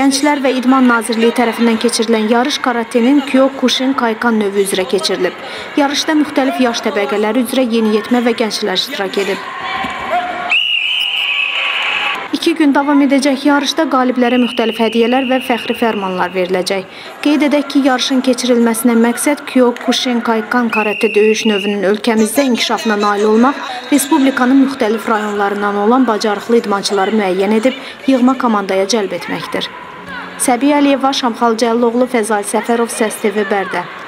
Gənclər və İdman Nazirliyi tərəfindən keçirilən yarış karatenin Kyokushinkai-kan növü üzrə keçirilib. Yarışda müxtəlif yaş təbəqələri üzrə yeniyetmə və gənclər iştirak edib. 2 gün davam edəcək yarışda qaliblərə müxtəlif hədiyyələr və fəxri fərmanlar veriləcək. Qeyd edək ki, yarışın keçirilməsinə məqsəd Kyokushinkai-kan karate döyüş növünün ölkəmizdə inkişafına nail olmaq, Respublikanın müxtəlif rayonlarından olan bacarıqlı idmançıları müəyyən edib, yığma komandaya cəlb etməkdir. Səbiyə Əliyeva, Şamxal Cəlloğlu, Fəzal Səfərov, Səs TV Bərdə.